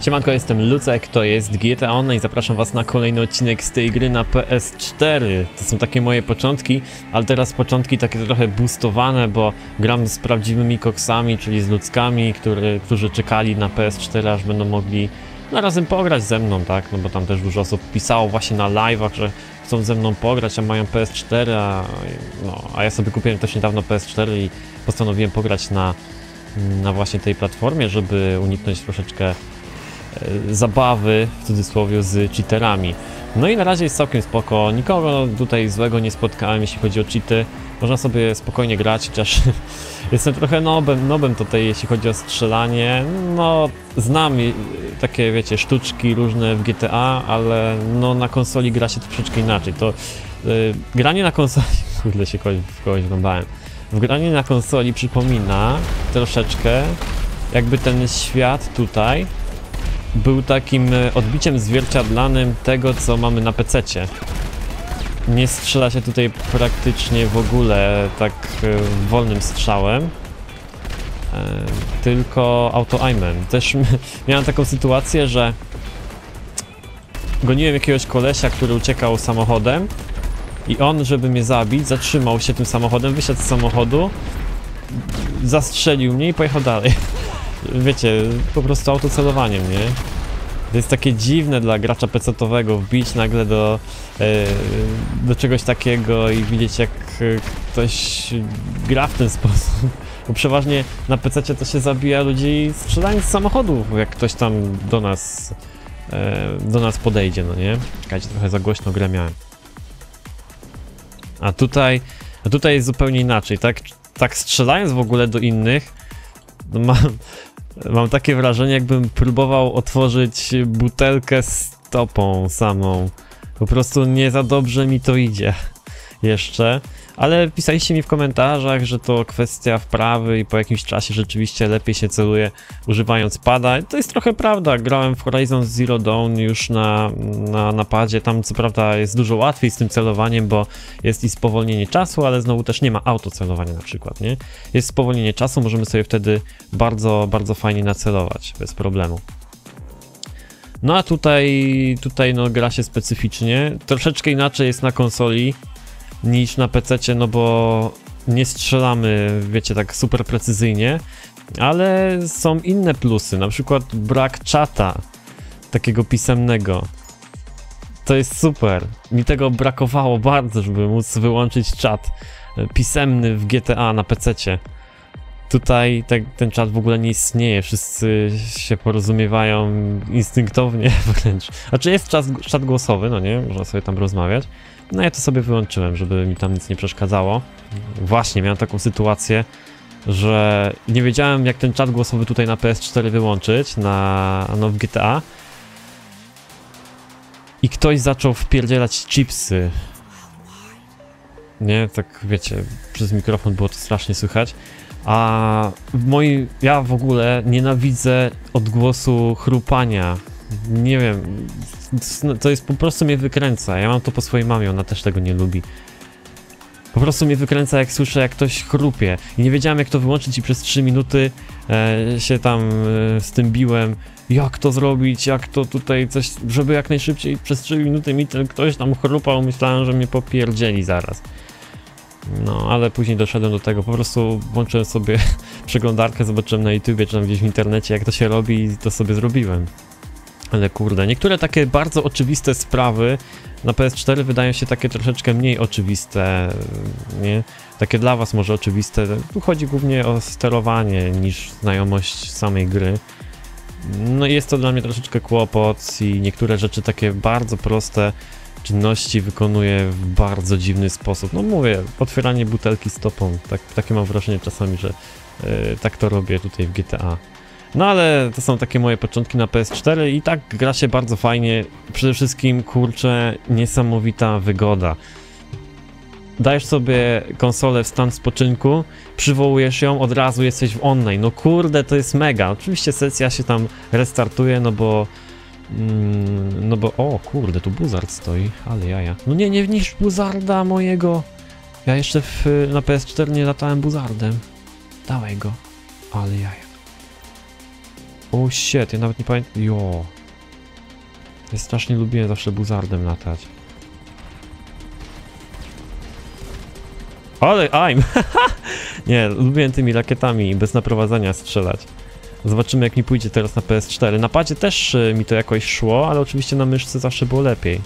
Siemanko, jestem Lucek, to jest GTA Online. Zapraszam was na kolejny odcinek z tej gry na PS4. To są takie moje początki, ale teraz początki takie trochę boostowane, bo gram z prawdziwymi koksami, czyli z ludzkami, którzy czekali na PS4, aż będą mogli razem pograć ze mną, tak? No bo tam też dużo osób pisało właśnie na live'ach, że chcą ze mną pograć, a mają PS4, a ja sobie kupiłem też niedawno PS4 i postanowiłem pograć na właśnie tej platformie, żeby uniknąć troszeczkę zabawy, w cudzysłowie, z cheaterami. No i na razie jest całkiem spoko, nikogo tutaj złego nie spotkałem, jeśli chodzi o cheaty. Można sobie spokojnie grać, chociaż jestem trochę nobem tutaj, jeśli chodzi o strzelanie. No, znam takie, wiecie, sztuczki różne w GTA, ale no na konsoli gra się troszeczkę inaczej. To granie na konsoli... Kurde, się w kogoś wrąbałem. Granie na konsoli przypomina troszeczkę, jakby ten świat tutaj był takim odbiciem zwierciadlanym tego, co mamy na PC-cie. Nie strzela się tutaj praktycznie w ogóle tak wolnym strzałem, tylko auto-aimem. Też miałem taką sytuację, że goniłem jakiegoś kolesia, który uciekał samochodem i on, żeby mnie zabić, zatrzymał się tym samochodem, wysiadł z samochodu, zastrzelił mnie i pojechał dalej. Wiecie, po prostu autocelowaniem, nie? To jest takie dziwne dla gracza PC-owego wbić nagle do czegoś takiego i widzieć, jak ktoś gra w ten sposób. Bo przeważnie na PC-cie to się zabija ludzi strzelając z samochodów, jak ktoś tam do nas podejdzie, no nie? Czekajcie, trochę za głośno grę miałem. A tutaj jest zupełnie inaczej, tak strzelając w ogóle do innych, no mam takie wrażenie, jakbym próbował otworzyć butelkę stopą samą. Po prostu nie za dobrze mi to idzie jeszcze. Ale pisaliście mi w komentarzach, że to kwestia wprawy i po jakimś czasie rzeczywiście lepiej się celuje używając pada. To jest trochę prawda. Grałem w Horizon Zero Dawn już na padzie. Tam co prawda jest dużo łatwiej z tym celowaniem, bo jest i spowolnienie czasu, ale znowu też nie ma autocelowania na przykład, nie? Jest spowolnienie czasu, możemy sobie wtedy bardzo, bardzo fajnie nacelować, bez problemu. No a tutaj no gra się specyficznie. Troszeczkę inaczej jest na konsoli niż na PC-cie, no bo nie strzelamy, wiecie, tak super precyzyjnie, ale są inne plusy, na przykład brak czata takiego pisemnego. To jest super. Mi tego brakowało bardzo, żeby móc wyłączyć czat pisemny w GTA na PC-cie. Tutaj ten czat w ogóle nie istnieje, wszyscy się porozumiewają instynktownie wręcz. Znaczy jest czat głosowy, no nie, można sobie tam rozmawiać. No ja to sobie wyłączyłem, żeby mi tam nic nie przeszkadzało. Właśnie, miałem taką sytuację, że nie wiedziałem, jak ten czat głosowy tutaj na PS4 wyłączyć, w GTA. I ktoś zaczął wpierdzielać chipsy. Nie, tak wiecie, przez mikrofon było to strasznie słychać. A ja w ogóle nienawidzę odgłosu chrupania. Nie wiem, to jest po prostu mnie wykręca. Ja mam to po swojej mamie, ona też tego nie lubi. Po prostu mnie wykręca, jak słyszę, jak ktoś chrupie. I nie wiedziałem, jak to wyłączyć i przez 3 minuty się tam z tym biłem. Jak to zrobić, jak to tutaj coś, żeby jak najszybciej przez 3 minuty mi ten ktoś tam chrupał. Myślałem, że mnie popierdzieli zaraz. No, ale później doszedłem do tego, po prostu włączyłem sobie przeglądarkę, zobaczyłem na YouTubie, czy tam gdzieś w internecie, jak to się robi i to sobie zrobiłem. Ale kurde, niektóre takie bardzo oczywiste sprawy na PS4 wydają się takie troszeczkę mniej oczywiste, nie? Takie dla was może oczywiste. Tu chodzi głównie o sterowanie niż znajomość samej gry. No i jest to dla mnie troszeczkę kłopot i niektóre rzeczy takie bardzo proste czynności wykonuję w bardzo dziwny sposób. No mówię, otwieranie butelki stopą, takie mam wrażenie czasami, że tak to robię tutaj w GTA. No ale to są takie moje początki na PS4 i tak gra się bardzo fajnie. Przede wszystkim, kurczę, niesamowita wygoda. Dajesz sobie konsolę w stan spoczynku, przywołujesz ją, od razu jesteś w online. No kurde, to jest mega. Oczywiście sesja się tam restartuje, no bo o kurde, tu Buzzard stoi, ale jaja. No nie wniszcz Buzzarda mojego. Ja jeszcze na PS4 nie latałem Buzzardem. Dawaj go, ale jaja. O shit, ja nawet nie pamiętam. Jo. Ja strasznie lubiłem zawsze buzardem latać. Ale aim! Nie, lubiłem tymi rakietami bez naprowadzania strzelać. Zobaczymy jak mi pójdzie teraz na PS4. Na padzie też mi to jakoś szło, ale oczywiście na myszce zawsze było lepiej.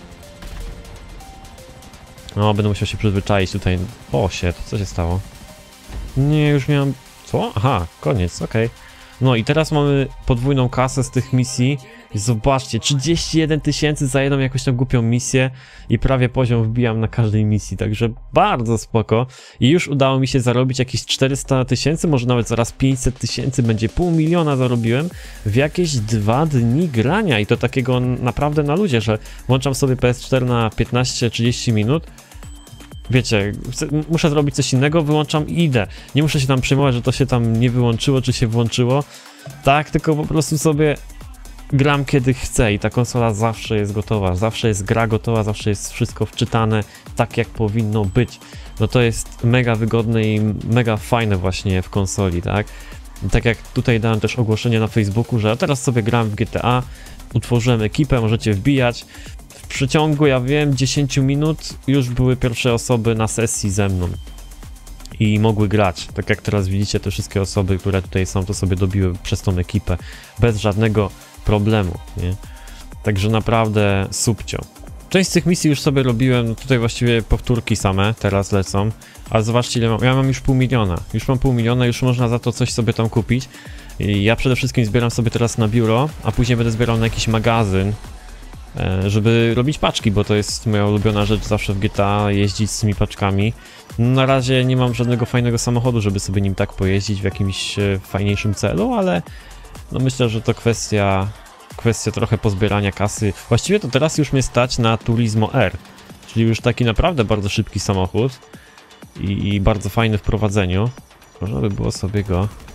No, będę musiał się przyzwyczaić tutaj. O shit, co się stało? Nie, już miałem... Co? Aha, koniec, okej. No i teraz mamy podwójną kasę z tych misji. I zobaczcie, 31 000 za jedną jakąś tam głupią misję i prawie poziom wbijam na każdej misji, także bardzo spoko. I już udało mi się zarobić jakieś 400 000, może nawet zaraz 500 000, będzie 500 000 zarobiłem w jakieś 2 dni grania i to takiego naprawdę na luzie, że włączam sobie PS4 na 15-30 minut. Wiecie, muszę zrobić coś innego, wyłączam i idę. Nie muszę się tam przejmować, że to się tam nie wyłączyło, czy się włączyło. Tak, tylko po prostu sobie gram kiedy chcę i ta konsola zawsze jest gotowa. Zawsze jest gra gotowa, zawsze jest wszystko wczytane tak jak powinno być. No to jest mega wygodne i mega fajne właśnie w konsoli, tak? Tak jak tutaj dałem też ogłoszenie na Facebooku, że teraz sobie gram w GTA, utworzyłem ekipę, możecie wbijać. W przeciągu, ja wiem, 10 minut już były pierwsze osoby na sesji ze mną i mogły grać. Tak jak teraz widzicie, te wszystkie osoby, które tutaj są, to sobie dobiły przez tą ekipę bez żadnego problemu, nie? Także naprawdę subcio. Część z tych misji już sobie robiłem, no tutaj właściwie powtórki same teraz lecą, ale zobaczcie ile mam, ja mam już 500 000, już mam 500 000, już można za to coś sobie tam kupić. I ja przede wszystkim zbieram sobie teraz na biuro, a później będę zbierał na jakiś magazyn, żeby robić paczki, bo to jest moja ulubiona rzecz zawsze w GTA, jeździć z tymi paczkami. No, na razie nie mam żadnego fajnego samochodu, żeby sobie nim tak pojeździć w jakimś fajniejszym celu, ale no myślę, że to kwestia trochę pozbierania kasy. Właściwie to teraz już mnie stać na Turismo R, czyli już taki naprawdę bardzo szybki samochód i bardzo fajny w prowadzeniu. Można by było sobie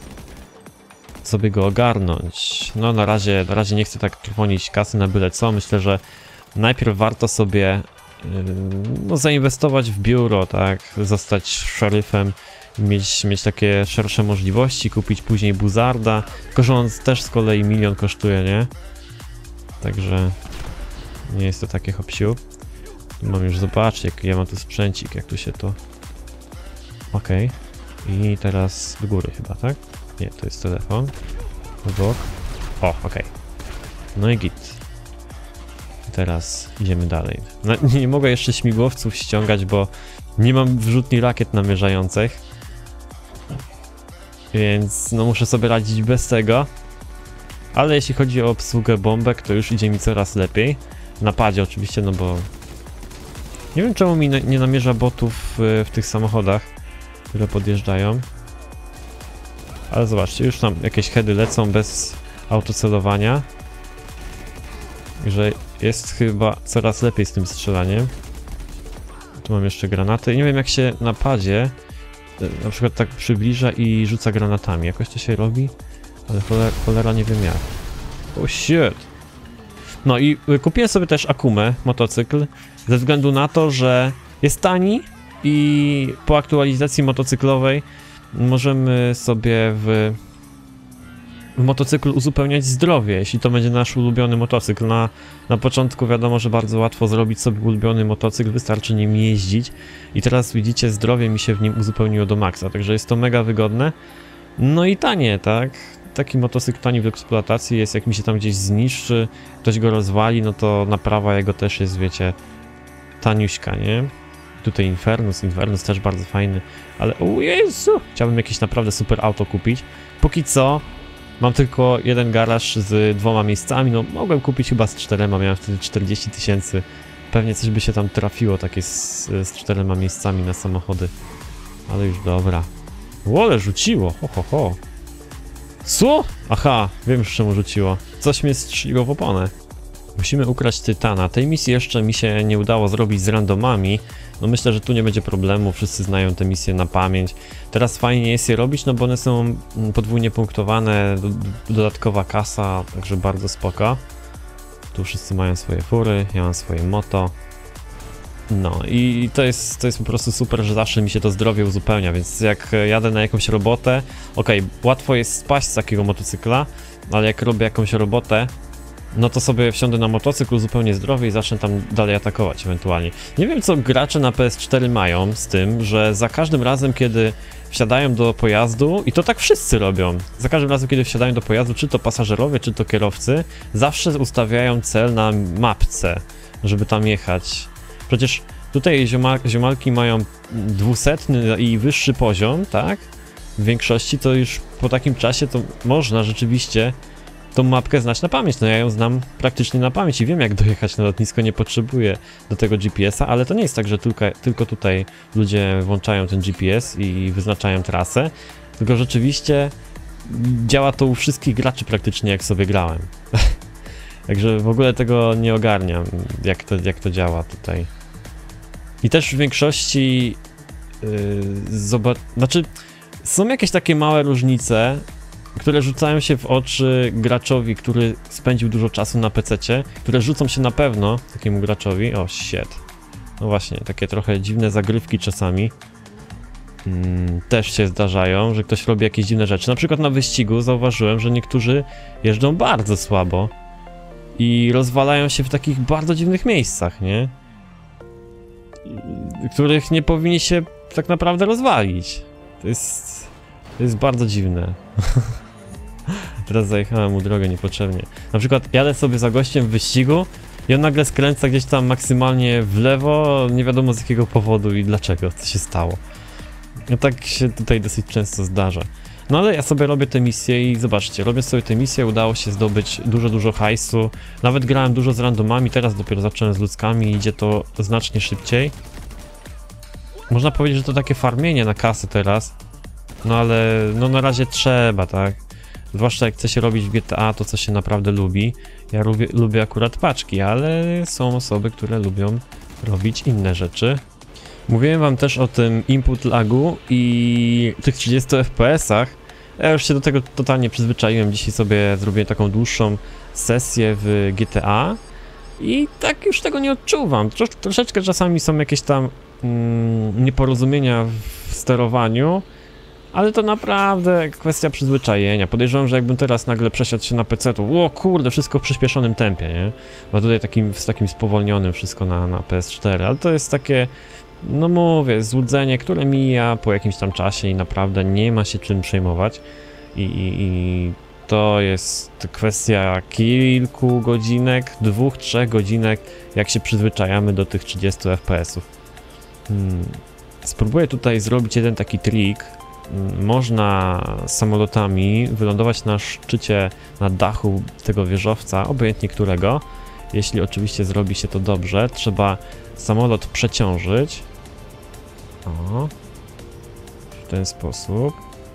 go ogarnąć. No na razie nie chcę tak trwonić kasy na byle co. Myślę, że najpierw warto sobie no, zainwestować w biuro, tak, zostać szeryfem, mieć takie szersze możliwości, kupić później buzarda, tylko że on też z kolei 1 000 000 kosztuje, nie? Także nie jest to takie hop-siu. Mam już, zobaczcie, jak ja mam tu sprzęcik, jak tu się to... Okej. I teraz do góry chyba, tak? Nie, to jest telefon. Obok. O, okej. No i git. Teraz idziemy dalej. No, nie mogę jeszcze śmigłowców ściągać, bo nie mam wrzutni rakiet namierzających. Więc no muszę sobie radzić bez tego. Ale jeśli chodzi o obsługę bombek, to już idzie mi coraz lepiej. W napadzie oczywiście, no bo... Nie wiem czemu mi nie namierza botów w tych samochodach, które podjeżdżają. Ale zobaczcie, już tam jakieś heady lecą bez autocelowania. Także jest chyba coraz lepiej z tym strzelaniem. Tu mam jeszcze granaty. I nie wiem jak się na padzie na przykład tak przybliża i rzuca granatami. Jakoś to się robi, ale cholera nie wiem jak. Oh shit! No i kupiłem sobie też Akumę, motocykl, ze względu na to, że jest tani i po aktualizacji motocyklowej możemy sobie w motocykl uzupełniać zdrowie, jeśli to będzie nasz ulubiony motocykl. Na początku wiadomo, że bardzo łatwo zrobić sobie ulubiony motocykl, wystarczy nim jeździć i teraz widzicie, zdrowie mi się w nim uzupełniło do maksa, także jest to mega wygodne. No i tanie, tak? Taki motocykl tani w eksploatacji jest, jak mi się tam gdzieś zniszczy, ktoś go rozwali, no to naprawa jego też jest, wiecie, taniuśka, nie? Tutaj Infernus też bardzo fajny, ale o Jezu, chciałbym jakieś naprawdę super auto kupić. Póki co mam tylko jeden garaż z 2 miejscami, no mogłem kupić chyba z 4, miałem wtedy 40 000. Pewnie coś by się tam trafiło takie z 4 miejscami na samochody. Ale już dobra. Łole rzuciło, ho. Co? Aha, wiem już czemu rzuciło. Coś mnie strzeliło w oponę. Musimy ukraść Tytana. Tej misji jeszcze mi się nie udało zrobić z randomami. No myślę, że tu nie będzie problemu, wszyscy znają te misje na pamięć. Teraz fajnie jest je robić, no bo one są podwójnie punktowane, dodatkowa kasa, także bardzo spoko. Tu wszyscy mają swoje fury, ja mam swoje moto. No i to jest po prostu super, że zawsze mi się to zdrowie uzupełnia, więc jak jadę na jakąś robotę, okej, łatwo jest spaść z takiego motocykla, ale jak robię jakąś robotę, no to sobie wsiądę na motocykl, uzupełnię zdrowie i zacznę tam dalej atakować ewentualnie. Nie wiem, co gracze na PS4 mają z tym, że za każdym razem, kiedy wsiadają do pojazdu, i to tak wszyscy robią, za każdym razem, kiedy wsiadają do pojazdu, czy to pasażerowie, czy to kierowcy, zawsze ustawiają cel na mapce, żeby tam jechać. Przecież tutaj ziomalki mają 200 i wyższy poziom, tak? W większości to już po takim czasie to można rzeczywiście tą mapkę znać na pamięć. No ja ją znam praktycznie na pamięć i wiem, jak dojechać na lotnisko, nie potrzebuję do tego GPS-a, ale to nie jest tak, że tylko tutaj ludzie włączają ten GPS i wyznaczają trasę, tylko rzeczywiście działa to u wszystkich graczy praktycznie, jak sobie grałem. Także w ogóle tego nie ogarniam, jak to działa tutaj. I też w większości znaczy są jakieś takie małe różnice, które rzucają się w oczy graczowi, który spędził dużo czasu na PC-cie, które rzucą się na pewno takiemu graczowi. O, shit. No właśnie, takie trochę dziwne zagrywki czasami też się zdarzają, że ktoś robi jakieś dziwne rzeczy. Na przykład na wyścigu zauważyłem, że niektórzy jeżdżą bardzo słabo i rozwalają się w takich bardzo dziwnych miejscach, nie? Których nie powinni się tak naprawdę rozwalić. To jest bardzo dziwne. Teraz zajechałem mu drogę niepotrzebnie. Na przykład jadę sobie za gościem w wyścigu i on nagle skręca gdzieś tam maksymalnie w lewo, nie wiadomo z jakiego powodu i dlaczego, co się stało. No tak się tutaj dosyć często zdarza. No ale ja sobie robię te misje i zobaczcie, robię sobie te misje, udało się zdobyć dużo hajsu. Nawet grałem dużo z randomami, teraz dopiero zacząłem z ludzkami i idzie to znacznie szybciej. Można powiedzieć, że to takie farmienie na kasę teraz. No ale no na razie trzeba, tak? Zwłaszcza jak chce się robić w GTA to, co się naprawdę lubi. Ja lubię akurat paczki, ale są osoby, które lubią robić inne rzeczy. Mówiłem wam też o tym input lagu i tych 30 FPS-ach. Ja już się do tego totalnie przyzwyczaiłem. Dzisiaj sobie zrobiłem taką dłuższą sesję w GTA i tak już tego nie odczuwam. Troszeczkę czasami są jakieś tam nieporozumienia w sterowaniu, ale to naprawdę kwestia przyzwyczajenia. Podejrzewam, że jakbym teraz nagle przesiadł się na PC, to o kurde, wszystko w przyspieszonym tempie, nie? Bo tutaj z takim spowolnionym wszystko na PS4, ale to jest takie, no mówię, złudzenie, które mija po jakimś tam czasie i naprawdę nie ma się czym przejmować. I to jest kwestia kilku godzinek, 2-3 godzinek, jak się przyzwyczajamy do tych 30 FPS-ów. Spróbuję tutaj zrobić jeden taki trik. Można samolotami wylądować na szczycie, na dachu tego wieżowca, obojętnie którego. Jeśli oczywiście zrobi się to dobrze, trzeba samolot przeciążyć. O, w ten sposób.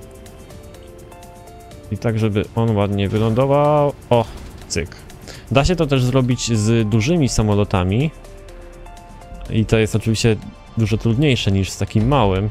I tak, żeby on ładnie wylądował. O, cyk. Da się to też zrobić z dużymi samolotami. I to jest oczywiście dużo trudniejsze niż z takim małym.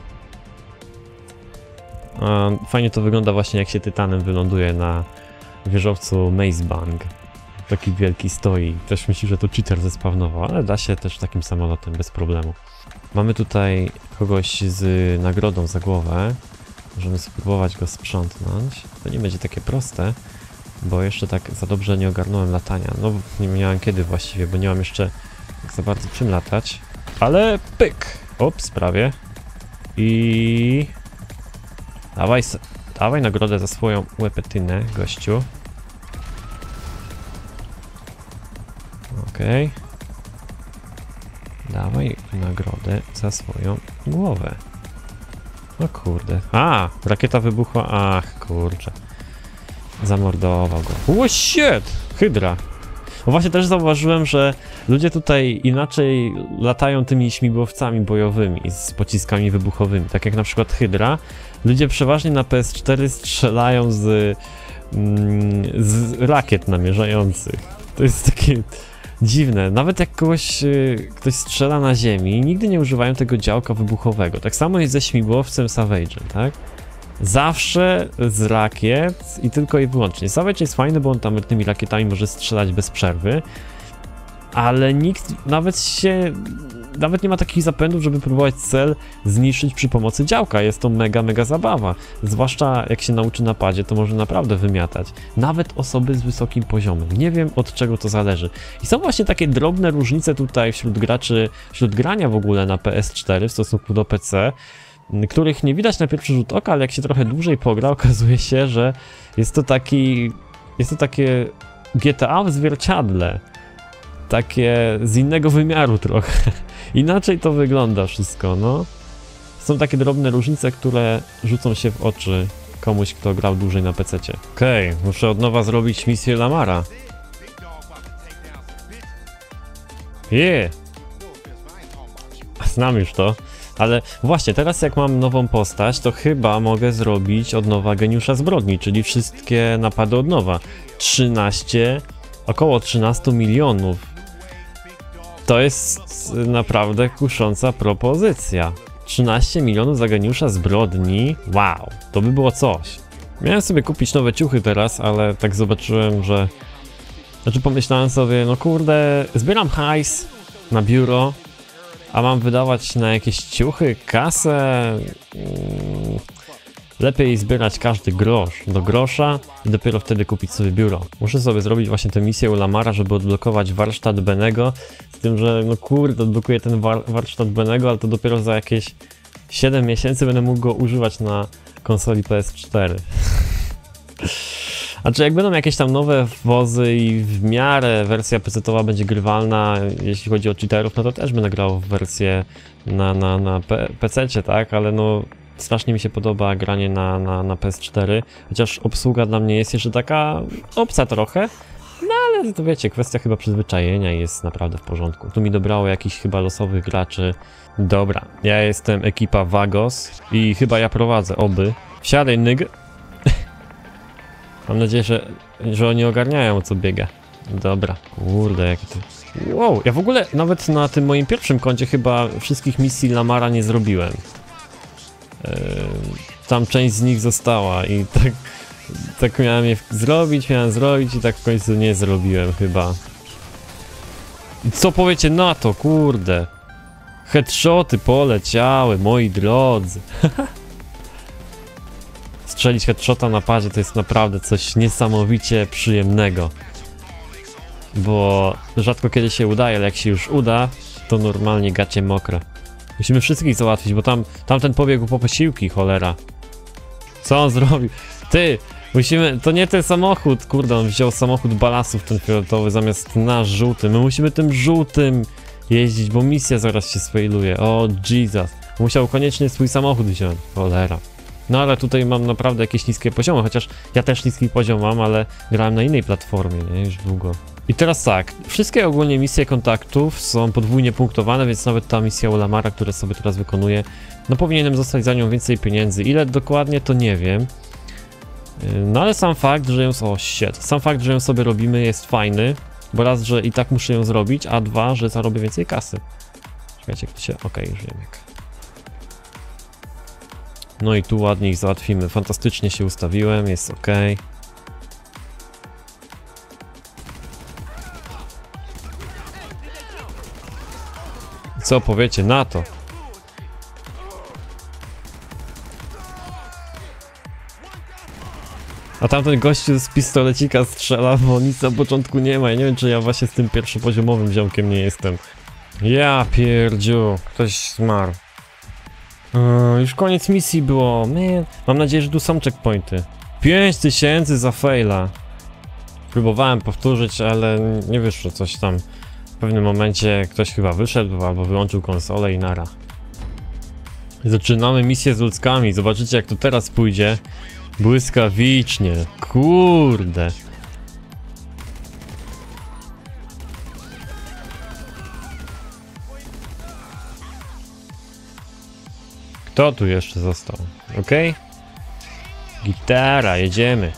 Fajnie to wygląda właśnie, jak się Tytanem wyląduje na wieżowcu Maze Bank. Taki wielki stoi. Też myśli, że to cheater zespawnował, ale da się też takim samolotem bez problemu. Mamy tutaj kogoś z nagrodą za głowę. Możemy spróbować go sprzątnąć. To nie będzie takie proste, bo jeszcze tak za dobrze nie ogarnąłem latania. No nie miałem kiedy właściwie, bo nie mam jeszcze tak za bardzo czym latać. Ale pyk! Ops, prawie. I... Dawaj nagrodę za swoją łepetynę, gościu. Okej. Dawaj nagrodę za swoją głowę. O kurde. A! Rakieta wybuchła. Ach, kurczę. Zamordował go. O shit! Hydra. O właśnie też zauważyłem, że ludzie tutaj inaczej latają tymi śmigłowcami bojowymi z pociskami wybuchowymi. Tak jak na przykład Hydra. Ludzie przeważnie na PS4 strzelają z rakiet namierzających. To jest takie dziwne. Nawet jak ktoś strzela na ziemi, nigdy nie używają tego działka wybuchowego. Tak samo jest ze śmigłowcem Savage'em, tak? Zawsze z rakiet i tylko i wyłącznie. Savage jest fajny, bo on tam tymi rakietami może strzelać bez przerwy. ale nikt nawet nie ma takich zapędów, żeby próbować cel zniszczyć przy pomocy działka. Jest to mega zabawa. Zwłaszcza jak się nauczy na padzie, to może naprawdę wymiatać. Nawet osoby z wysokim poziomem. Nie wiem, od czego to zależy. I są właśnie takie drobne różnice tutaj wśród graczy, wśród grania w ogóle na PS4 w stosunku do PC, których nie widać na pierwszy rzut oka, ale jak się trochę dłużej pogra, okazuje się, że jest to takie GTA w zwierciadle. Takie z innego wymiaru trochę. Inaczej to wygląda wszystko, no. Są takie drobne różnice, które rzucą się w oczy komuś, kto grał dłużej na PC-cie. Okej, muszę od nowa zrobić misję Lamara. Znam już to. Ale właśnie, teraz jak mam nową postać, to chyba mogę zrobić od nowa Geniusza Zbrodni, czyli wszystkie napady od nowa. Około 13 milionów. To jest naprawdę kusząca propozycja. 13 milionów za Geniusza Zbrodni. Wow, to by było coś. Miałem sobie kupić nowe ciuchy teraz, ale tak zobaczyłem, że... Znaczy pomyślałem sobie, no kurde, zbieram hajs na biuro, a mam wydawać na jakieś ciuchy, kasę... Lepiej zbierać każdy grosz do grosza i dopiero wtedy kupić sobie biuro. Muszę sobie zrobić właśnie tę misję u Lamara, żeby odblokować warsztat Benego. Z tym, że no kurde, odblokuję ten warsztat Benego, ale to dopiero za jakieś 7 miesięcy będę mógł go używać na konsoli PS4. A czy jak będą jakieś tam nowe wozy i w miarę wersja PC-towa będzie grywalna, jeśli chodzi o cheaterów, no to też będę grał w wersję na PC-cie, tak? Ale no... Strasznie mi się podoba granie na PS4, chociaż obsługa dla mnie jest jeszcze taka obca trochę, no ale to wiecie, kwestia chyba przyzwyczajenia jest naprawdę w porządku. Tu mi dobrało jakichś chyba losowych graczy. Dobra, ja jestem ekipa Vagos i chyba ja prowadzę, oby. Wsiadaj, nyg. Mam nadzieję, że oni ogarniają, o co biega. Dobra, kurde, jakie to... Wow, ja w ogóle nawet na tym moim pierwszym koncie chyba wszystkich misji Lamara nie zrobiłem. Tam część z nich została i tak miałem zrobić i tak w końcu nie zrobiłem chyba. Co powiecie na to, kurde? Headshoty poleciały, moi drodzy. Strzelić headshota na padzie to jest naprawdę coś niesamowicie przyjemnego. Bo rzadko kiedy się udaje, ale jak się już uda, to normalnie gacie mokre. Musimy wszystkich załatwić, bo tamten pobiegł po posiłki, cholera. Co on zrobił? Ty, musimy... To nie ten samochód, kurde, on wziął samochód balasów, ten fioletowy, zamiast nasz żółty. My musimy tym żółtym jeździć, bo misja zaraz się sfailuje. O, Jesus. Musiał koniecznie swój samochód wziąć, cholera. No ale tutaj mam naprawdę jakieś niskie poziomy, chociaż ja też niski poziom mam, ale grałem na innej platformie, nie? Już długo. I teraz tak, wszystkie ogólnie misje kontaktów są podwójnie punktowane, więc nawet ta misja u Lamara, która sobie teraz wykonuję, no powinienem zostać za nią więcej pieniędzy. Ile dokładnie, to nie wiem. No ale sam fakt, że ją... Sam fakt, że ją sobie robimy, jest fajny, bo raz, że i tak muszę ją zrobić, a dwa, że zarobię więcej kasy. Czekajcie, jak to się... Okej, już wiem jak. No i tu ładnie ich załatwimy. Fantastycznie się ustawiłem, jest ok. Co powiecie na to? A tamten gościu z pistolecika strzela, bo nic na początku nie ma. Ja nie wiem, czy ja właśnie z tym pierwszopoziomowym ziomkiem nie jestem. Ja pierdziu, ktoś zmarł. Już koniec misji było. Man. Mam nadzieję, że tu są checkpointy. 5000 za faila. Próbowałem powtórzyć, ale nie wyszło coś tam. W pewnym momencie ktoś chyba wyszedł albo wyłączył konsolę i nara. Zaczynamy misję z ludzkami. Zobaczycie, jak to teraz pójdzie. Błyskawicznie. Kurde. Kto tu jeszcze został? Ok? Gitara, jedziemy.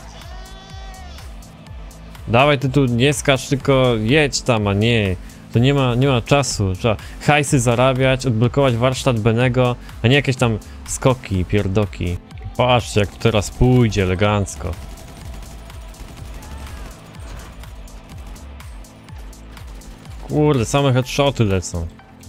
Dawaj, ty tu nie skacz, tylko jedź tam, a nie. To nie ma czasu. Trzeba hajsy zarabiać, odblokować warsztat Benego, a nie jakieś tam skoki i pierdoki. Patrzcie, jak to teraz pójdzie elegancko. Kurde, same headshoty lecą.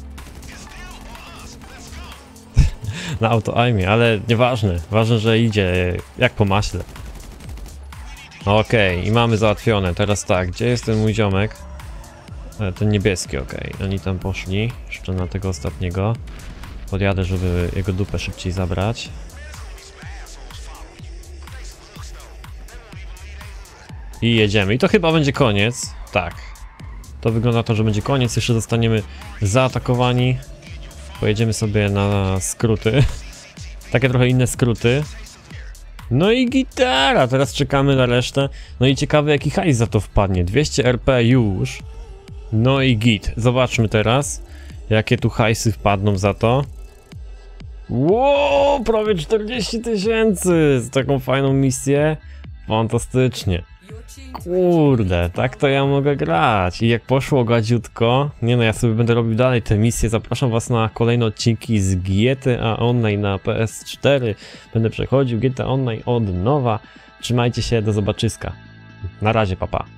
Na auto-aimie, ale nieważne. Ważne, że idzie jak po maśle. Okej, i mamy załatwione. Teraz tak, gdzie jest ten mój ziomek? Ten niebieski, okej. Oni tam poszli. Jeszcze na tego ostatniego. Podjadę, żeby jego dupę szybciej zabrać. I jedziemy. I to chyba będzie koniec. Tak. To wygląda na to, że będzie koniec. Jeszcze zostaniemy zaatakowani. Pojedziemy sobie na skróty. Takie trochę inne skróty. No i gitara. Teraz czekamy na resztę. No i ciekawe, jaki hajs za to wpadnie. 200 RP już. No i git. Zobaczmy teraz, jakie tu hajsy wpadną za to. Wow, prawie 40 000 z taką fajną misję. Fantastycznie. Kurde, tak to ja mogę grać. I jak poszło gadziutko, nie no, ja sobie będę robił dalej te misje. Zapraszam was na kolejne odcinki z GTA Online na PS4. Będę przechodził GTA Online od nowa. Trzymajcie się, do zobaczyska. Na razie, papa.